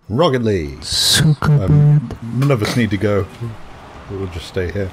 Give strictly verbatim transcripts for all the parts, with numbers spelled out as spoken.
Rocket League. Um, none of us need to go. We'll just stay here.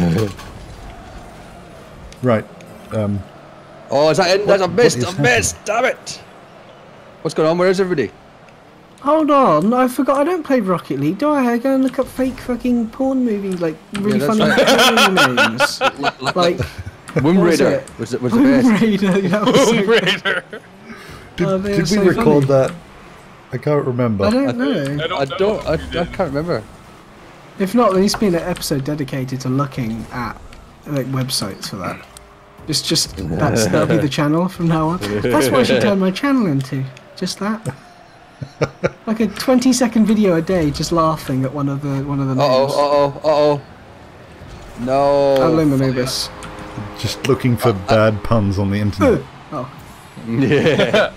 Right. Um, oh, is that in? That's a missed. A happening? missed. Damn it. What's going on? Where is everybody? Hold on, I forgot I don't play Rocket League, do I? I go and look up fake fucking porn movies, like really Yeah, funny that's porn names. Like, Womb what was Raider it? was it was the Womb best. Raider, that was so Womb good. Raider. did Oh, they did were we so record funny. that? I can't remember. I don't know. I don't. I don't. I, know if you I did. can't remember. If not, there needs to be an episode dedicated to looking at like websites for that. Just, just that's that'll be the channel from now on. That's what I should turn my channel into. Just that. Like a twenty second video a day, just laughing at one of the one of the Uh oh. names. Uh oh. Uh oh. No. I blame Anubis. Just looking for bad puns on the internet. Oh, Yeah.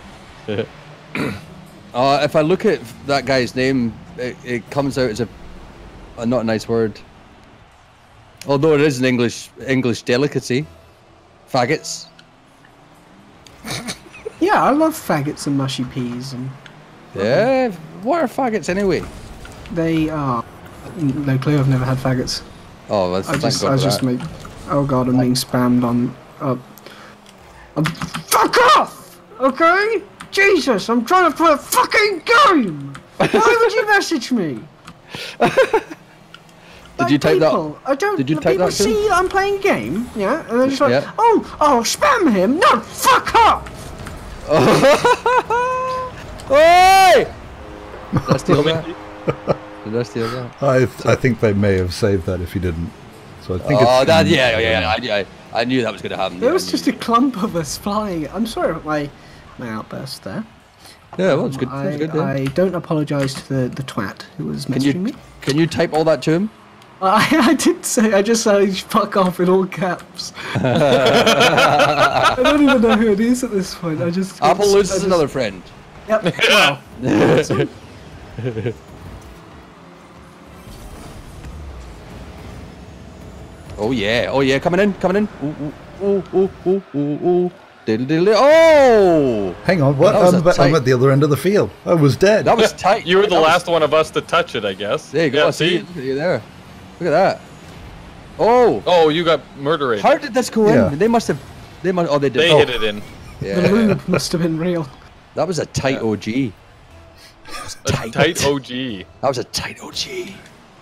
uh, if I look at that guy's name, it, it comes out as a, a not a nice word. Although it is an English English delicacy. Faggots. yeah, I love faggots and mushy peas, and Yeah. What are faggots anyway? they are. No clue. I've never had faggots. Oh, that's I thank just, God I for just that. make. Oh god, I'm being spammed on. Uh, um, fuck off! Okay? Jesus, I'm trying to play a fucking game! Why would you message me? Did you type people, that? I don't. Did you the type people that too? see that I'm playing a game, yeah, and they're just like, Yeah. oh, oh, spam him! No, fuck up! Oi! Did I steal that? Did I steal that? I I think they may have saved that if you didn't. So I think Oh, it's. that, yeah, yeah, yeah. I, I knew that was going to happen. There yeah, was I just knew. a clump of us flying. I'm sorry about my my outburst there. Yeah, well, it's good. I, It's good. Yeah. I don't apologise to the, the twat who was Can messaging you me. can you type all that to him? I, I did say, I just said fuck off in all caps. I don't even know who it is at this point. I just. Apple I loses just- another friend. Yep. Well, Oh yeah, oh yeah, coming in, coming in. Ooh, ooh, ooh, ooh, ooh, ooh. Diddle, diddle, oh! Hang on, what? That was I'm, a ba- I'm tight- at the other end of the field. I was dead. That was tight. You were the That was- last one of us to touch it, I guess. There you go. Yeah, see, see? look at you there. Look at that. Oh! Oh, you got murdered. How did this go Yeah. in? They must have. They must. Oh, they did. They oh, hit it in. the yeah. loop must have been real. That was a tight Yeah. O G. That was A tight. tight O G. That was a tight O G.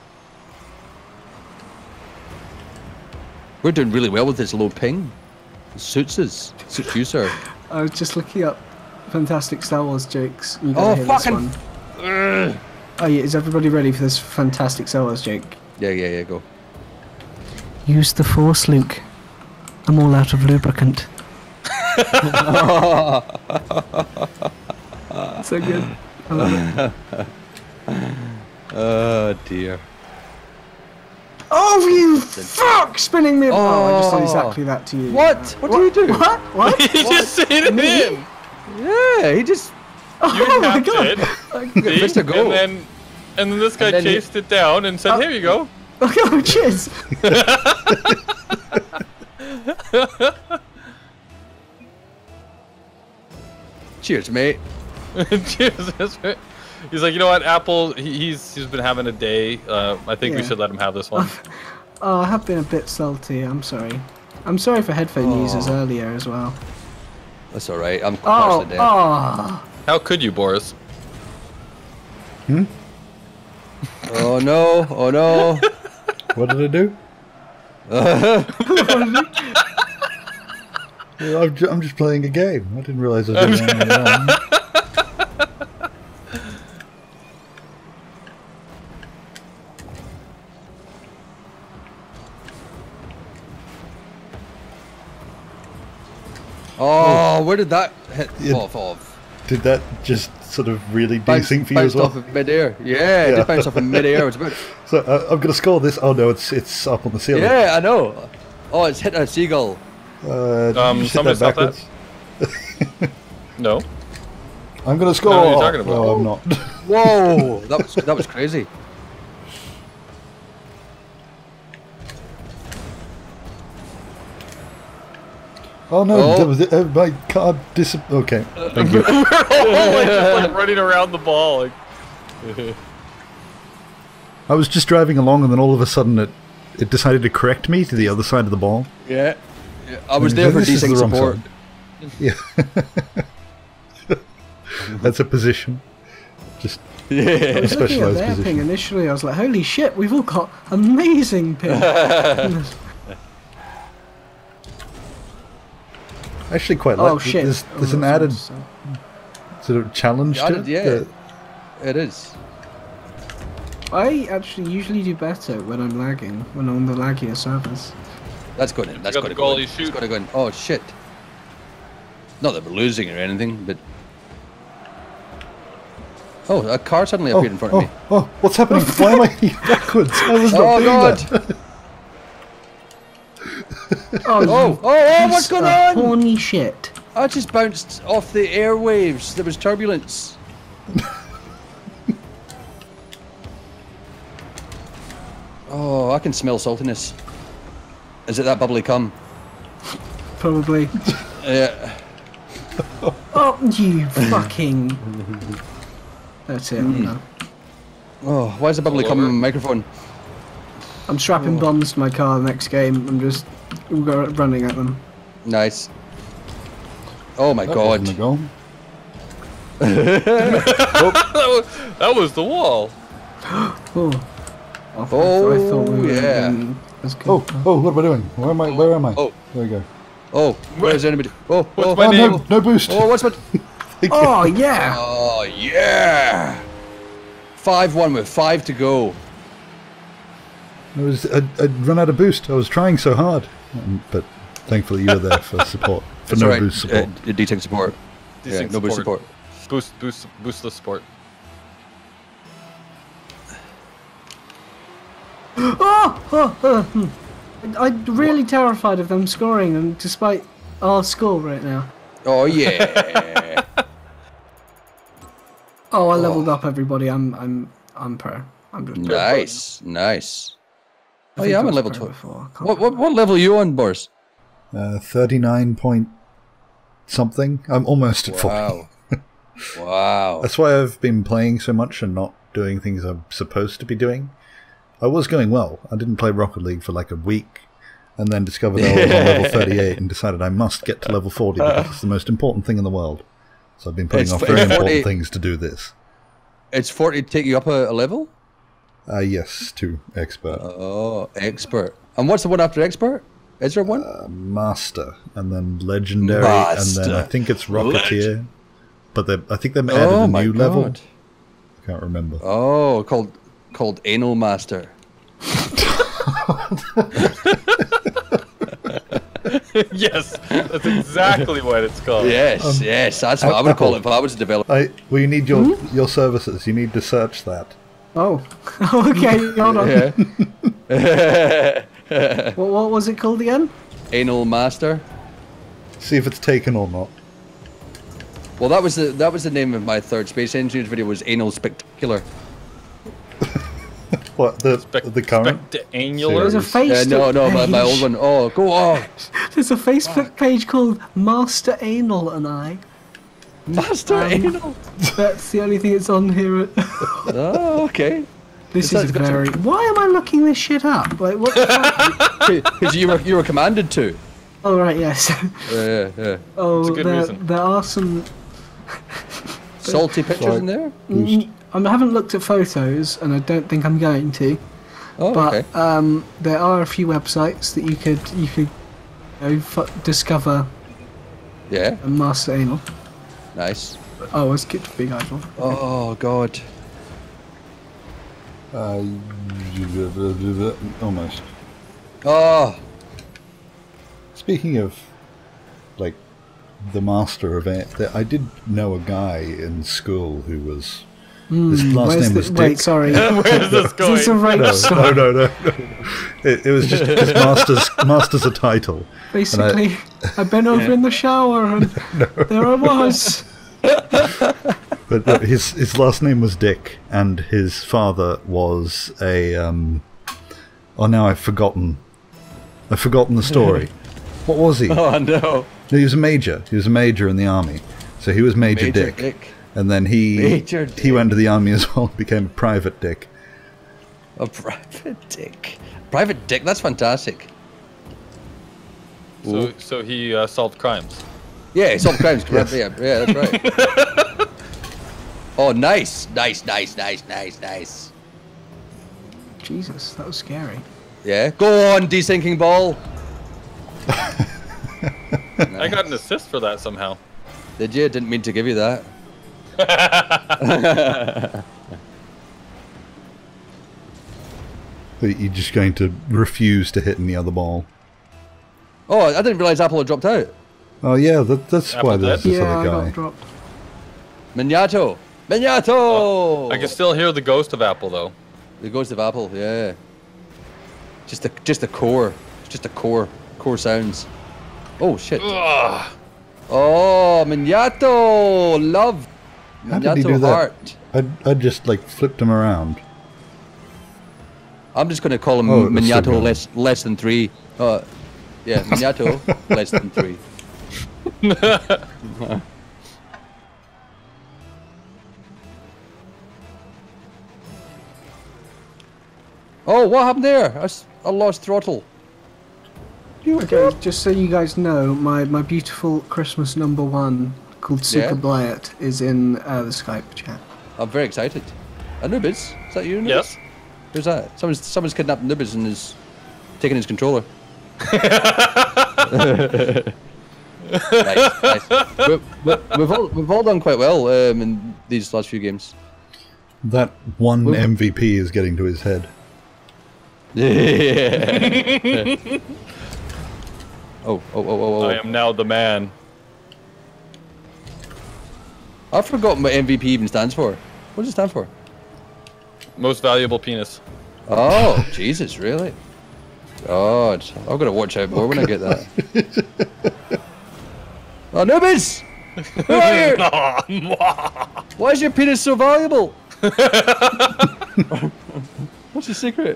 We're doing really well with this low ping. It suits us. Suits you, sir. I was just looking up fantastic Star Wars jokes. You Oh, gotta hear this fucking- one. Oh yeah, is everybody ready for this fantastic Star Wars joke? Yeah, yeah, yeah. Go. Use the Force, Luke. I'm all out of lubricant. So good. I love it. Oh dear. Oh, you fuck! Spinning me. Oh, I just did Oh. exactly that to you. What? What, do you do? What? What? You just hit it Me? in. Yeah, he just. You Oh my tapped god! it. See? Mister Go. And then, and then this guy And then he- chased it down and said, Uh, "Here you go." Oh, cheers! Cheers, mate. Cheers. That's right. He's like, you know what, Apple. He, he's he's been having a day. Uh, I think we Yeah. should let him have this one. Oh, I have been a bit salty. I'm sorry. I'm sorry for headphone Oh. users earlier as well. That's all right. I'm Oh, partially dead. oh. How could you, Boris? Oh no! Oh no! What did I do? Yeah, I'm, ju- I'm just playing a game. I didn't realise I was doing anything wrong. Oh, where did that hit Yeah. off of? Did that just sort of really Bounced, desync for you as bounced well? off of mid-air. Yeah, it Yeah. just bounced off of mid-air. It was about. So uh, I'm going to score this. Oh no, it's it's up on the ceiling. Yeah, I know. Oh, it's hit a seagull. Uh, did Um, you just hit somebody that stop that. backwards? No. I'm going to score. No, you're talking about. No, I'm not. Whoa, that was that was crazy. Oh no, Oh. that was it. Uh, my card dis. Okay, thank you. We're all like, just like running around the ball. Like, I was just driving along, and then all of a sudden it it decided to correct me to the other side of the ball. Yeah. yeah. I was And there for this is the desync wrong support. side. Yeah. That's a position. Just I Yeah. was looking at specialised their position. ping initially. I was like, "Holy shit, we've all got amazing ping." I actually quite like Oh it. shit! There's, there's Oh, an that's added awesome. sort of challenge Yeah, to it. yeah. that- It is. I actually usually do better when I'm lagging, when I'm on the laggier servers. That's going in. That's got going to the go goalie in. shoot. It's going to go in. Oh shit. Not that we're losing or anything, but. Oh, a car suddenly Oh, appeared in front oh, of me. oh, what's happening? Why am I heading backwards? I was not Oh doing god! that. Oh, Oh, oh, oh, what's going on? Horny shit. I just bounced off the airwaves. There was turbulence. Oh, I can smell saltiness. Is it that bubbly cum? Probably. Yeah. Oh, you fucking. That's it. I'm done. Oh, why is the bubbly All cum over. on the microphone? I'm strapping bombs to my car next game. I'm just go- running at them. Nice. Oh my That god. wasn't a goal. that, was, that was the wall. Oh. I thought, Oh, I thought we were yeah. in- that's good. Oh, oh, what am I doing? Where am I? Where am I? Oh. There we go. Oh, where's anybody? Oh, What's oh, my Oh, name? no, no boost. oh, what's my? Oh yeah. Oh yeah. Five one with five to go. I was, I'd, I'd run out of boost. I was trying so hard, um, but thankfully you were there for support, for That's no all right. boost support. Uh, desync support. Yeah, Desync no boost support. Boost, boost, boostless support. Oh, oh, oh, hmm. I'm really terrified of them scoring, and despite our score right now. Oh yeah. Oh, I leveled up everybody. I'm, I'm, I'm pro. I'm just Nice, nice. I Oh think yeah, I I'm on was level pro twelve. before, I can't What, what what level are you on, Boris? Uh, thirty-nine point something. I'm almost at forty. Wow. Wow. That's why I've been playing so much and not doing things I'm supposed to be doing. I was going well. I didn't play Rocket League for like a week, and then discovered I was on level thirty-eight and decided I must get to level forty because it's the most important thing in the world. So I've been putting It's off f- very it's important forty things to do this. It's forty to take you up a, a level? Uh, yes, to expert. Oh, expert. And what's the one after expert? Is there one? Uh, Master, and then Legendary, and then I Master. think it's Rocketeer. But they, I think they've added oh a my new god. level. I can't remember. Oh, called called Anal Master. Yes, that's exactly what it's called. Yes, yes, that's what I would call it if I was a developer. I, well, you need your Hmm? your services. You need to search that. Oh, okay. Hold on. Yeah. What, what was it called again? Anal Master. See if it's taken or not. Well, that was the that was the name of my third Space Engineers video. Was Anal Spectacular. What the Spec- the current? Spectacular. There's a Serious? Facebook Uh, no, no, my, my page. old one. Oh, go on. There's a Facebook page called Master Anal and I. Master Um, Anal. That's the only thing that's on here. Oh, okay. This It's is got some- very. Why am I looking this shit up? Like what? The fuck? Because you were you were commanded to. Oh right, yes. Yeah, yeah. Oh, a good there, reason. there are some. Salty pictures Sorry. in there. Mm, I haven't looked at photos, and I don't think I'm going to. Oh, But okay. um, there are a few websites that you could you could you know, f- discover Yeah, a Master Anal. nice. Oh, I skipped Big Idol. Oh God. Uh, almost. Oh, Speaking of, like, the master of it, that I did know a guy in school who was. His last Where's name the, was wait, Dick. sorry. Where's this Is this a going? rape No, song? no, no, no. no. It, it was just his master's master's a title. Basically, I've been over in the shower and there I was. But no, his his last name was Dick, and his father was a. Um, oh, now I've forgotten. I've forgotten the story. What was he? oh no. He was a major. He was a major in the army. So he was Major, Major Dick. Dick. And then he Major he dick. went to the army as well, became a private dick. A private dick. Private dick. That's fantastic. So, so he uh, solved crimes. Yeah, solved crimes. Correct. Yeah, yeah, that's right. Oh, nice, nice, nice, nice, nice, nice. Jesus, that was scary. Yeah. Go on, desinking ball. I got an assist for that somehow. Did you? Didn't mean to give you that. That you're just going to refuse to hit in the other ball. Oh, I didn't realize Apple had dropped out. Oh yeah, that, that's Apple why there's dead? this Yeah, I other got guy. dropped. Miniato. Miniato. Oh, I can still hear the ghost of Apple though. The ghost of Apple. Yeah. Just the just the core. Just the core. Core sounds. Oh shit. Ugh. Oh, Miniato. Love. How did he Miniato do that? heart. I I just like flipped him around. I'm just going to call him Oh, it was still Miniato going. less less than three. Uh, yeah, Miniato less than three. Oh, what happened there? I, s- I lost throttle. Okay, just so you guys know, my, my beautiful Christmas number one called Suka Yeah? Blyett is in uh, the Skype chat. I'm very excited. Anubis? Is that you, Anubis? Yes. Who's that? Someone's someone's kidnapped Anubis and is taking his controller. Nice, nice. We, we, we've all we've all done quite well um, in these last few games. That one Well- M V P is getting to his head. Yeah. oh, oh, oh, oh, oh. I am now the man. I've forgotten what M V P even stands for. What does it stand for? Most valuable penis. Oh, Jesus, really? God, I've got to watch out more when I get that. Anubis! Who are you? Why is your penis so valuable? What's your secret?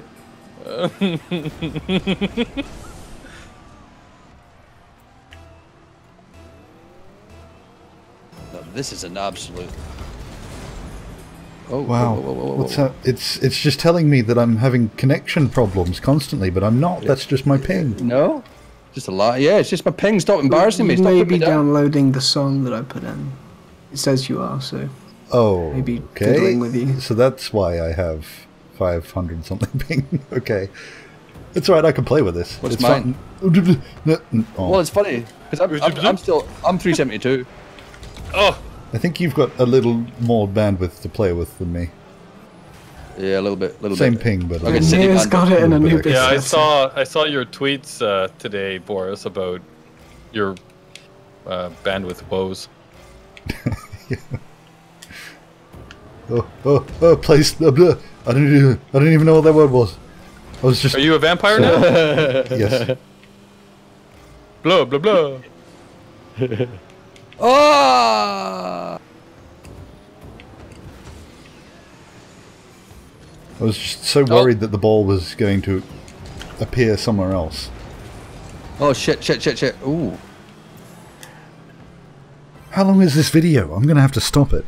No, this is an absolute. Oh, Wow, whoa, whoa, whoa, whoa, what's whoa. that? It's it's just telling me that I'm having connection problems constantly, but I'm not. That's just my ping. No? Just a lot. Yeah, it's just my ping. Stop embarrassing me. You Stop may putting be me down. downloading the song that I put in. It says you are, so Oh, Maybe okay. fiddling with you. So that's why I have five hundred something ping. Okay, it's alright. I can play with this. What's it's mine? Fun. Oh, Well, it's funny because I'm, I'm, I'm still I'm three seventy-two. Oh, I think you've got a little more bandwidth to play with than me. Yeah, a little bit, little Same bit. ping, but a Okay, little- City Nia's Band. got it in a Little new bit. business. yeah. I saw I saw your tweets uh, today, Boris, about your uh, bandwidth woes. oh, oh, oh, place. Blah, blah. I don't even. I don't even know what that word was. I was just Are you a vampire now? yes. Blah blah blah. Ah! I was just so worried that the ball was going to appear somewhere else. Oh shit! Shit! Shit! Shit! Ooh. How long is this video? I'm going to have to stop it.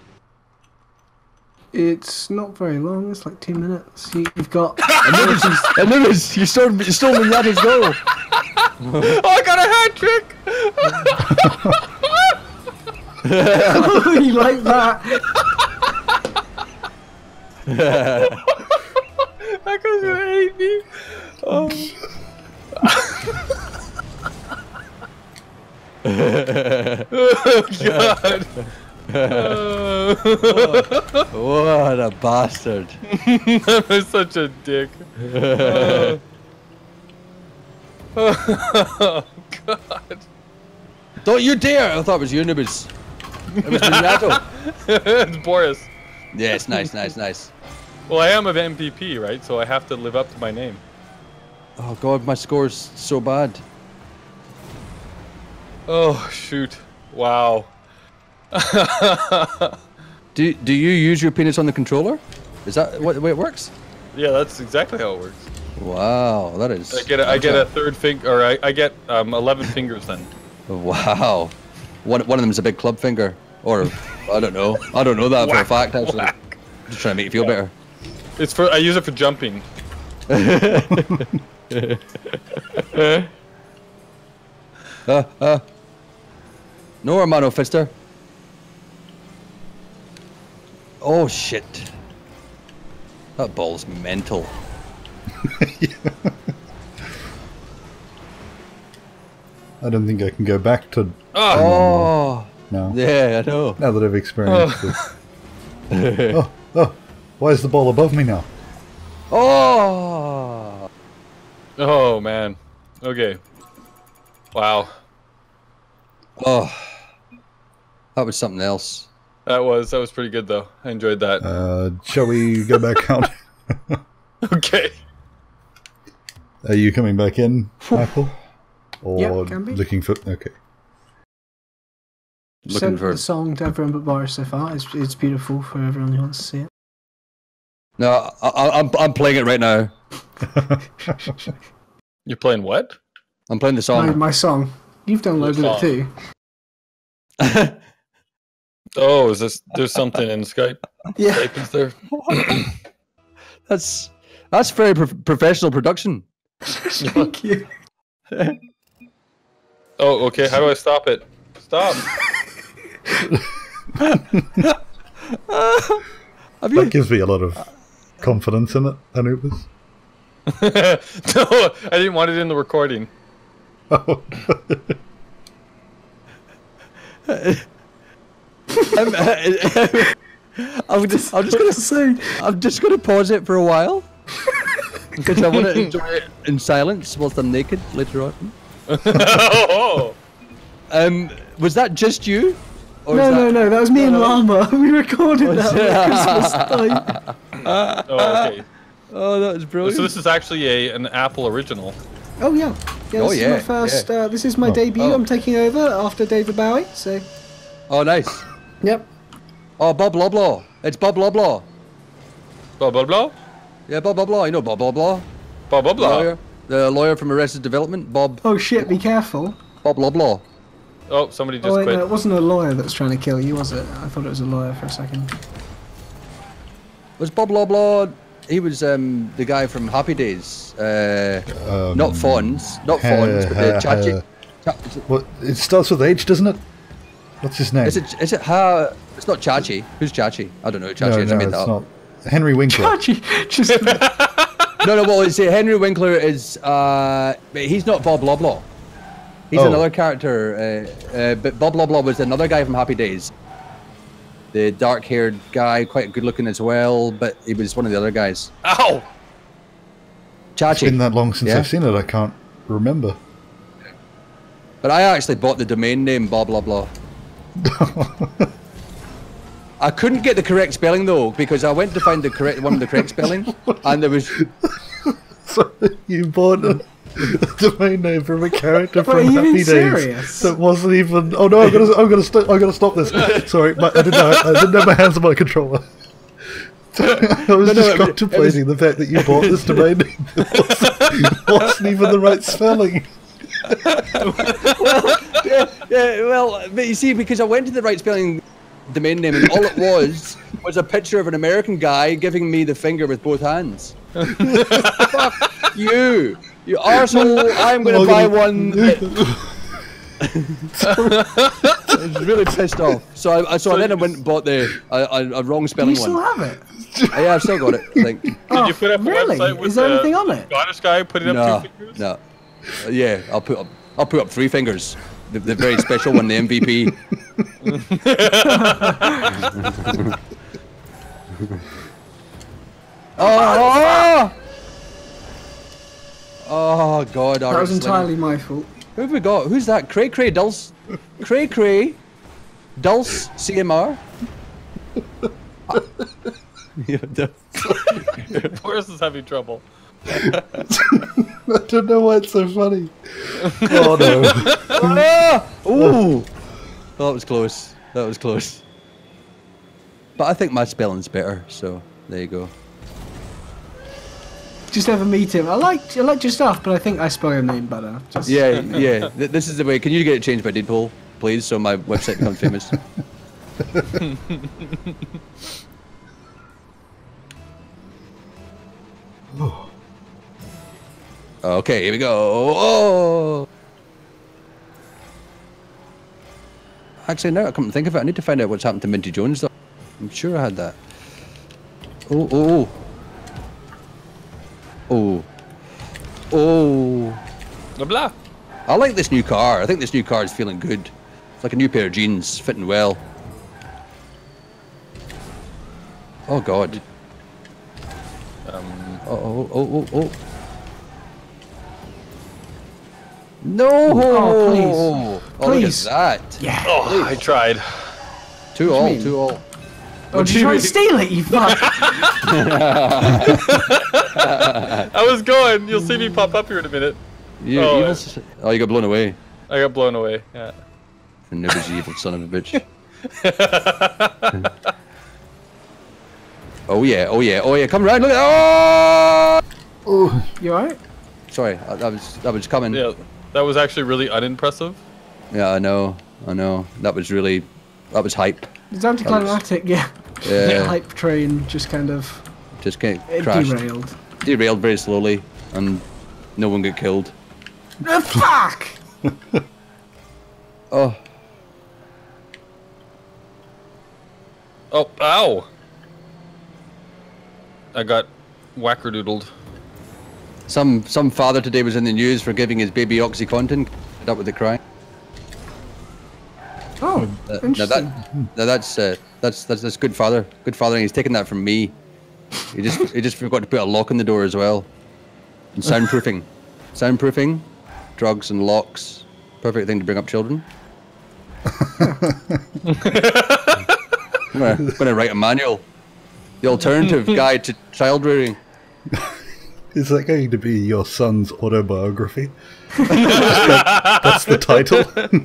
It's not very long. It's like two minutes. You- You've got. Anubis! Anubis! You stole you stole Mignato's goal. Oh, I got a hat trick. You like that? That guy's gonna hate me. Oh. Oh God. Uh, What a bastard! that was such a dick. Uh, oh God. Don't you dare! I thought it was you, Anubis. It was Mignato. It's Boris. Yes, nice, nice, nice. Well, I am an M V P, right? So I have to live up to my name. Oh god, my score's so bad. Oh shoot! Wow. Do do you use your penis on the controller? Is that what the way it works? Yeah, that's exactly how it works. Wow, that is. I get a, I get a third finger, or I, I get um, eleven fingers then. Wow, one one of them is a big club finger, or I don't know. I don't know that Whack, for a fact. Actually, whack. just trying to make you feel better. It's for I use it for jumping. Uh, uh. No, Hermano Fister. Oh shit. That ball's mental. I don't think I can go back to Oh. now. Yeah, I know. Now that I've experienced it. Oh, oh, why is the ball above me now? Oh. Oh man. Okay. Wow. Oh. That was something else. That was that was pretty good though. I enjoyed that. Uh, shall we go back out? Okay. Are you coming back in, Michael? Or Yep, can be. looking for... Okay. Looking Sent for. the song to everyone but Boris so far. It's, it's beautiful for everyone who wants to see it. No, I, I, I'm I'm playing it right now. You're playing what? I'm playing the My, song. my song. You've downloaded Your it too. Oh, is this there's something in Skype? Yeah. Skype is there? That's that's very pro professional production. Thank you. Oh, okay. How do I stop it? Stop. Have you? That gives me a lot of confidence in it, Anubis. No, I didn't want it in the recording. Oh. I'm, I'm just, I'm just gonna say, I'm just gonna pause it for a while because I want to enjoy it in silence whilst I'm naked later on. Oh, Um, was that just you? Or No, is no, that... no, that was me and no. Llama. We recorded Was that it? on Christmas time. oh, okay. Oh, that was brilliant. So this is actually a an Apple original. Oh yeah, yeah. This Oh, is yeah, my first. yeah. Uh, this is my Oh. debut. Oh. I'm taking over after David Bowie. So, Oh, nice. yep. Oh, Bob Loblaw. It's Bob Loblaw. Blah blah blah. Yeah, Bob Loblaw. You know Bob Loblaw. Blah blah The blah. lawyer, the lawyer from Arrested Development. Bob. Oh shit! Be careful. Bob Loblaw. Oh, somebody just Oh wait, quit. no, it wasn't a lawyer that was trying to kill you, was it? I thought it was a lawyer for a second. Was Bob Loblaw? He was um, the guy from Happy Days. Uh, Um, not Fonz. Not uh, Fonz, but the uh, Chachi. uh, Cha- is it- What? It starts with H, doesn't it? What's his name? Is it? Is it? Ha? It's not Chachi. Who's Chachi? I don't know who Chachi no, is. I no, made it's that up. not. Henry Winkler. Chachi, just No, no. Well, see, Henry Winkler is. Uh, but he's not Bob Loblaw. He's Oh. another character. Uh, uh, but Bob Loblaw was another guy from Happy Days. The dark-haired guy, quite good-looking as well, but he was one of the other guys. Ow! It's been Chachi. that long since Yeah. I've seen it, I can't remember. But I actually bought the domain name Bob Loblaw. I couldn't get the correct spelling though, because I went to find the correct one with the correct spelling, and there was. So you bought a domain name from a character Wait, from are you Happy being Days serious? that wasn't even. Oh no! I'm gonna, I'm gonna, st- I'm gonna stop this. Sorry, my, I didn't have, I didn't have my hands on my controller. I was No, no, just it- it contemplating the fact that you bought this domain name that wasn't, wasn't even the right spelling. yeah, yeah, well, but you see, because I went to the right spelling domain name, and all it was was a picture of an American guy giving me the finger with both hands. Fuck you, you arsehole! I'm going to buy one. That... I was really pissed off. So I, I so, So then I you went and bought the a, a, a wrong do spelling you still one. have it? Uh, yeah, I've still got it. I think. Did Oh, you put up a really? website with Is there the anything on it? Scottish guy putting up No, two fingers? no. Uh, yeah, I'll put up. I'll put up three fingers. The, the very special one, the M V P. oh, oh, oh, God! That R was X Slinger. entirely my fault. Who have we got? Who's that? Cray Cray Dulce. Cray Cray Dulce C M R. Yeah, the- Boris is having trouble. I don't know why it's so funny. Oh no! ah! Ooh! That was close. That was close. But I think my spelling's better, so there you go. Just never meet him. I like I like your stuff, but I think I spell your name better. Just, Yeah, yeah. Th- This is the way. Can you get it changed by Deadpool, please, so my website becomes famous? Oh. Okay, here we go. Oh. Actually, now I come to think of it, I need to find out what's happened to Minty Jones, though. I'm sure I had that. Oh, oh, oh. Oh. Blah blah. I like this new car. I think this new car is feeling good. It's like a new pair of jeans, fitting well. Oh, God. Um, Oh, oh, oh, oh, oh. No! Oh, please. Oh, Please. look at that. Yeah. oh, I tried. Two What do you all, mean? two all. Oh, did you try and steal it, you fuck? I was going. You'll see me pop up here in a minute. You Oh, evil s- oh, you got blown away. I got blown away. Yeah. The nibbles, you evil son of a bitch. Oh yeah, oh yeah, oh yeah, come around, look at oh! Oh, You alright? Sorry, I, that was that was coming. Yeah, that was actually really unimpressive. Yeah, I know, I know. That was really, that was hype. It's anticlimactic, yeah. Yeah. The hype train just kind of Just kind it of crashed. derailed. Derailed very slowly, and no one got killed. Uh, fuck! Oh, Oh, ow! I got wackerdoodled. some some father today was in the news for giving his baby OxyContin. Up with the crying. Oh, Uh, now interesting. that, now that's, uh, that's that's that's good father, good fathering. He's taken that from me. He just he just forgot to put a lock on the door as well, and soundproofing, soundproofing, drugs and locks, perfect thing to bring up children. I'm gonna, I'm gonna write a manual, the alternative guide to child rearing. is that going to be your son's autobiography? That's the title.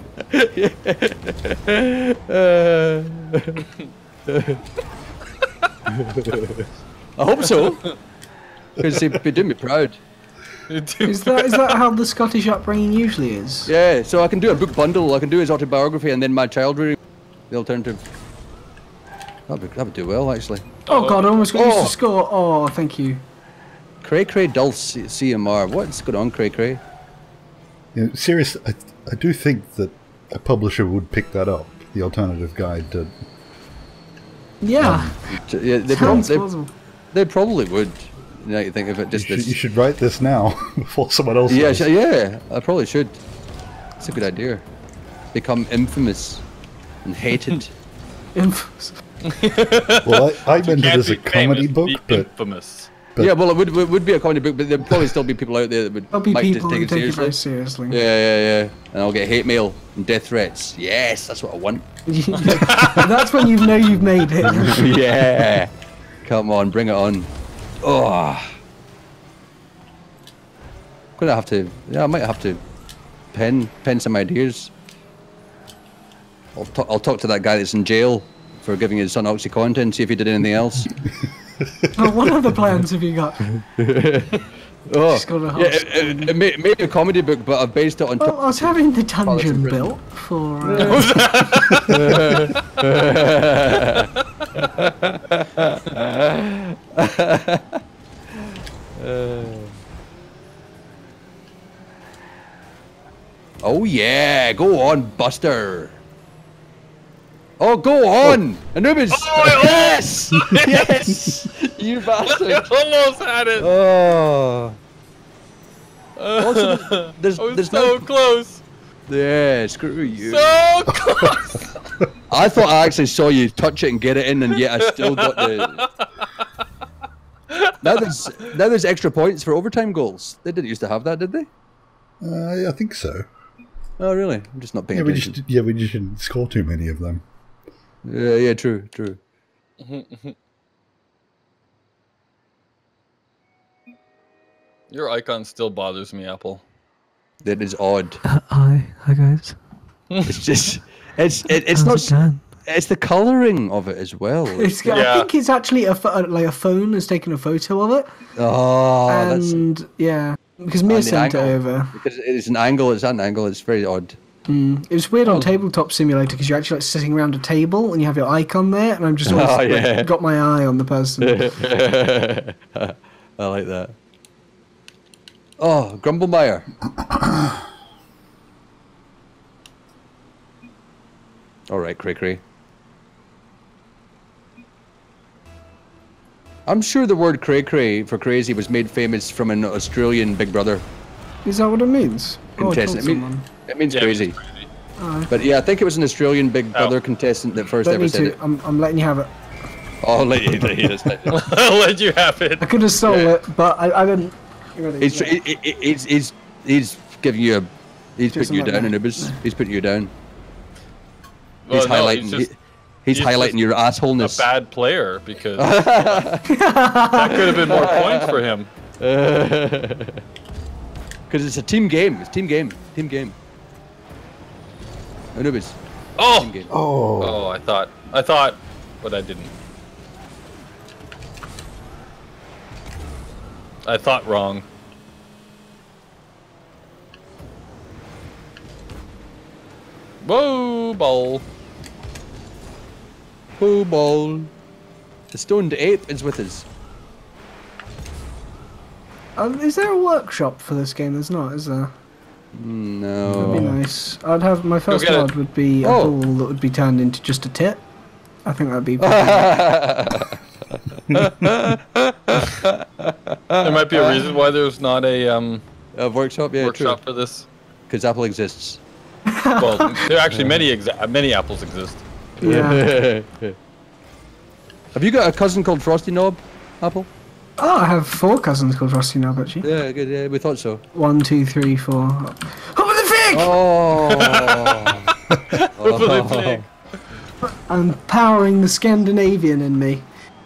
I hope so, because he'd be doing me proud. Is that is that how the Scottish upbringing usually is? Yeah, so I can do a book bundle. I can do his autobiography and then my child rearing, the alternative. That would that would do well actually. Oh god, I almost got used Oh. to score. Oh, thank you. Cray Cray Dull C- CMR. What's going on, Cray Cray? You know, seriously, I, I do think that a publisher would pick that up. The alternative guide to Yeah, T- Yeah, they, prob- sounds they, plausible. they probably would. Now you think of it, You just should, this. you should write this now before someone else Yeah, does. sh- yeah, I probably should. It's a good idea. Become infamous and hated. Inf- Well, I, I meant it Can't as a be comedy famous, book, be but infamous. But- yeah, well, it would, it would be a comedy book, but there'd probably still be people out there that would There'll be might people just take who it take it seriously. very seriously. Yeah, yeah, yeah. And I'll get hate mail and death threats. Yes, that's what I want. That's when you know you've made it. Yeah. Come on, bring it on. Oh. Gonna have to. Yeah, I might have to pen pen some ideas. I'll, t- I'll talk to that guy that's in jail for giving his son OxyContin, see if he did anything else. Oh, what other plans have you got? Oh, Just got a yeah, house. it, it, it made, made a comedy book, but I've based it on. Well, I was having the dungeon prison. built for. Uh, Oh yeah, go on, Buster. Oh, go on, Anubis. Oh, yes, yes, you I bastard. almost had it. Oh. Also, there's, I was there's so no. close. Yeah, screw you. So close. I thought I actually saw you touch it and get it in, and yet I still got the. Now there's now there's extra points for overtime goals. They didn't used to have that, did they? uh, I think so. Oh really? I'm just not paying Yeah, we attention. just yeah we just didn't score too many of them. Yeah, yeah, true, true. Your icon still bothers me, Apple. That is odd. Hi, hi guys. It's just, it's it, it's How's not. it going? It's the colouring of it as well. it's, Yeah. I think it's actually a pho- like a phone has taken a photo of it, Oh, that's and yeah, because Mia and the sent it angle. over. because it's an angle. It's at an angle. It's very odd. Mm. It was weird on Tabletop Simulator because you're actually like sitting around a table and you have your icon there, and I'm just always Oh, like, yeah. got my eye on the person. I like that. Oh, Grumblemeyer. All right, cray cray. I'm sure the word cray cray for crazy was made famous from an Australian Big Brother Is that what it means? Oh, I contestant. told it, mean- someone. it means Yeah, crazy. it's crazy. Oh, But yeah, I think it was an Australian Big Brother contestant that first don't ever need said to. it. I'm, I'm letting you have it. Oh, let you, let you just- I'll let you have it. I could have stole Yeah. it, but I, I didn't. Really, He's, yeah. he- he- he's, he's, he's giving you a. He's Just putting you like down, that. Anubis. He's putting you down. Well, he's no, highlighting. he's he- just he's, he's highlighting just your a assholeness. bad player because that could have been more points for him. Because it's a team game. It's team game. Team game. Anubis. Oh, Team game. Oh, oh, I thought, I thought, but I didn't. I thought wrong. Whoa, ball. Boo ball. The stoned ape is with us. Um, is there a workshop for this game? There's not, is there? That'd No. be nice. I'd have my first get it. mod would be a Oh. ball that would be turned into just a tit. I think that'd be. There might be a reason why there's not a um, A workshop, yeah, workshop for this. Because Apple exists. Well, there are actually many exa- many apples exist. Yeah. Have you got a cousin called Frosty Knob, Apple? Oh, I have four cousins called Rusty Knob actually. Yeah, good. Yeah, we thought so. One, two, three, four. Oh, the fig! Oh. Over the pig. I'm powering the Scandinavian in me.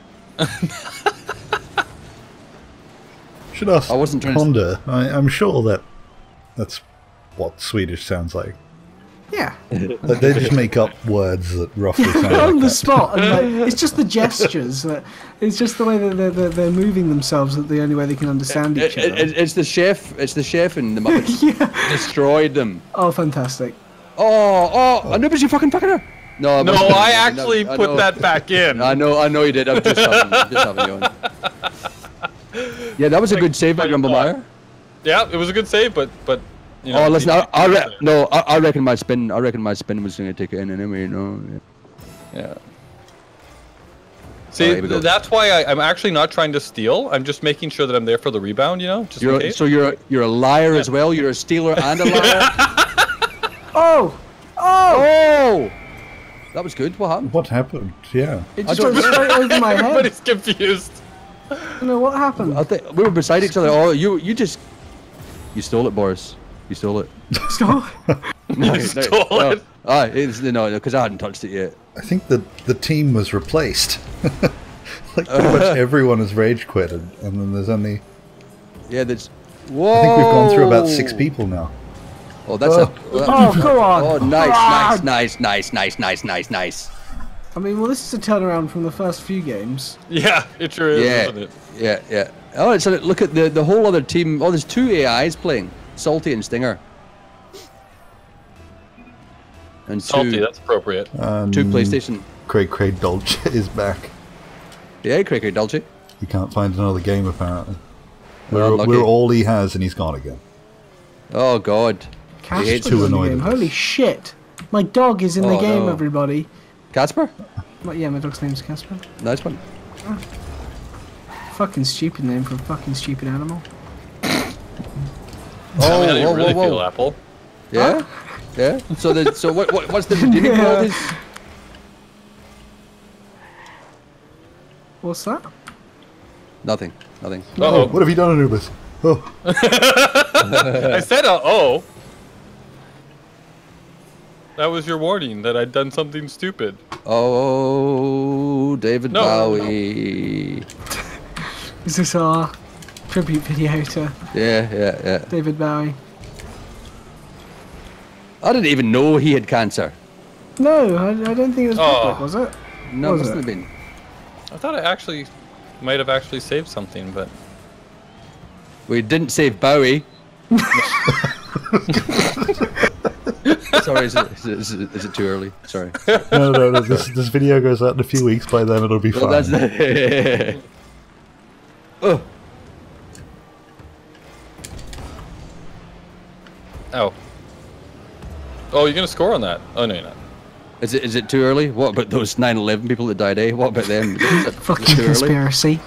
should ask I wasn't trying to- Honda. I, I'm sure that that's what Swedish sounds like. Yeah. Like they just make up words that roughly sound On like the that. spot, and like, it's just the gestures. That, it's just the way that they're, they're, they're moving themselves that the only way they can understand It, each it, other. it- it's the chef. It's the chef and the Muppets Yeah. destroyed them. Oh, fantastic. Oh, oh, Anubis, you fucking fucking her. No, No, wasn't- I no, actually I put know. that back in. I know, I know you did. I'm just having, I'm just having you on. Yeah, that was a good save by Like a Grumblemeyer. Yeah, it was a good save, but but you know. Oh, listen, I, he- I re- no, I, I reckon my spin. I reckon my spin was going to take it in anyway. You know. Yeah. Oh, See, here we go. th- that's why I, I'm actually not trying to steal. I'm just making sure that I'm there for the rebound. You know, just in You're case. so you're a, you're a liar as well. You're a stealer and a liar. Oh! Oh! Oh, that was good. What happened? What happened? Yeah. It I just don't went know. straight over my head. Everybody's confused. I don't know what happened. I think we were beside each other. Oh, you you just you stole it, Boris. You stole it. Stop. No, You stole no, it. Ah, it's, no, because I hadn't touched it yet. I think that the team was replaced. Like pretty much everyone has rage quit, and, and then there's only. Yeah, that's. Whoa. I think we've gone through about six people now. Oh, that's Oh. a. Oh, go on. Oh, nice, Ah! nice, nice, nice, nice, nice, nice. I mean, well, this is a turnaround from the first few games. Yeah, it sure is, Yeah, isn't it? yeah, yeah. Oh, so look at the the whole other team. Oh, there's two A Is playing, Salty and Stinger. And Salty, two, that's appropriate. Um, two PlayStation. Craig Craig Dolce is back. Yeah, Cracker Dulce. He can't find another game apparently. Well, We're, lucky. we're all he has, and he's gone again. Oh God. Casper's hates too in the annoyed game. at this. Holy shit. My dog is in the Oh, game, no. everybody. Casper? Well, yeah, my dog's name's Casper. Nice one. Fucking stupid name for a fucking stupid animal. Tell me how Oh, you whoa, really whoa, feel, whoa. Apple. Yeah? Yeah? So the so what, what what's the redeeming Yeah. qualities? What's that? Nothing. Nothing. Uh-oh. What have you done, Anubis? Oh, I said uh oh. That was your warning that I'd done something stupid. Oh, David No, no, no. Bowie. Is this our tribute video to Yeah, yeah, yeah. David Bowie? I didn't even know he had cancer. No, I, I don't think it was public, Oh. was it? No, Was it mustn't it? have been. I thought I actually might have actually saved something, but We didn't save Bowie. So Sorry, is it, is, it, is, it, is it too early? Sorry. No, no, no. This this video goes out in a few weeks. By then, it'll be Well, fine. that's the... oh. Ow. Oh, you're gonna score on that? Oh no, you're not. Is it is it too early? What about those nine eleven people that died, eh? What about them? Is it Fucking too early? conspiracy.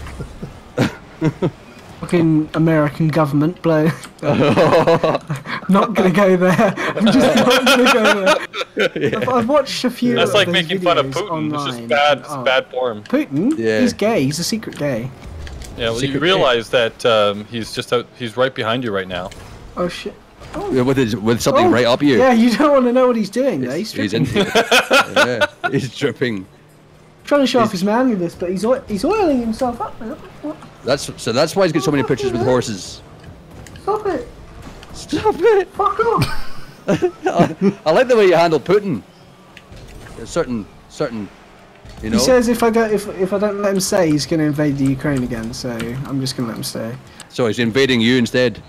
Fucking American government blow. Not gonna go there. I'm just not gonna go there. Yeah. I've, I've watched a few. That's of like those making fun of videos Putin. It's just online. bad, it's Oh. bad form. Putin? Yeah. He's gay. He's a secret gay. Yeah, well, you Secret realize that um, he's just out. He's right behind you right now. Oh shit. Oh. Yeah, with his, with something Oh, right up you. Yeah, you don't want to know what he's doing. Though. He's, He's, he's stripping. into it. Yeah, he's dripping. trying to show off his manliness, but he's oil he's oiling himself up now. What? That's so. That's why he's got so many pictures with horses. Stop it! Stop it! Fuck off! I, I like the way you handle Putin. There's certain, certain, you know. He says if I go, if if I don't let him stay, he's going to invade the Ukraine again. So I'm just going to let him stay. So he's invading you instead.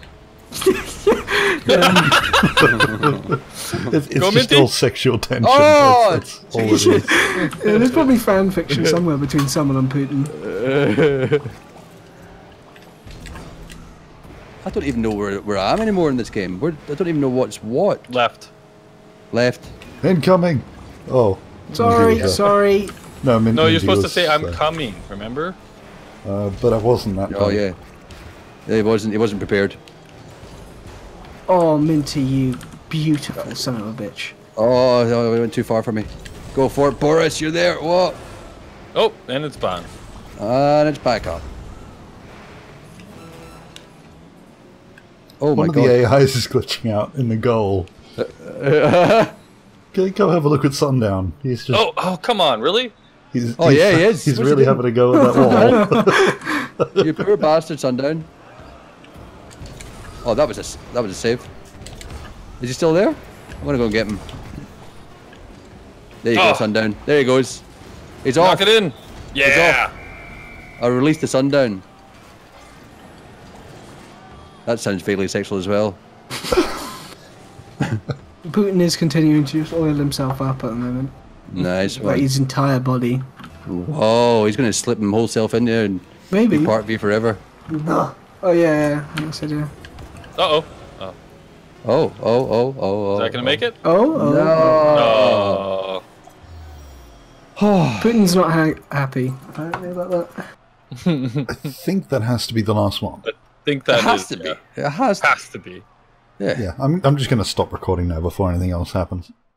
It's, it's Go, just Minty. all sexual tension. Oh, that's, that's all it is. Yeah, there's probably fan fiction somewhere between someone and Putin. I don't even know where where I am anymore in this game. Where, I don't even know what's what. Left. Left. Incoming. Oh. Sorry, Minty was, uh, sorry. No, Min- No, you're Minty supposed to was, say I'm uh, coming. Remember? Uh, but I wasn't that. Oh time. yeah. Yeah, he wasn't. He wasn't prepared. Oh, Minty, you beautiful son of a bitch. Oh, no, he went too far for me. Go for it, Boris. You're there. What? Oh, and it's Bond. And it's back up. Oh One my of god. the A Is is glitching out in the goal. Can you come have a look at Sundown? He's just. Oh, oh, come on, really? He's, Oh, he's, yeah, he is. He's What's he really doing? having a go at that wall. You poor bastard, Sundown. Oh, that was a s- that was a save. Is he still there? I'm gonna go and get him. There you Oh. go, Sundown. There he goes. He's off. Knock it in. Yeah. I released the Sundown. That sounds vaguely sexual as well. Putin is continuing to just oil himself up at the moment. Nice Like one. his entire body. Oh, he's gonna slip him whole self in there and Maybe. be part of you forever. Oh yeah, yeah. Yes, I do. Uh oh. Oh. Oh, oh, oh, oh, oh. Is that gonna make it? Oh, oh. No. Oh. Putin's not ha happy apparently about that. I think that has to be the last one. I think that It has is- to be. yeah. It has to. Has to be. Yeah. Yeah, I'm, I'm just going to stop recording now before anything else happens.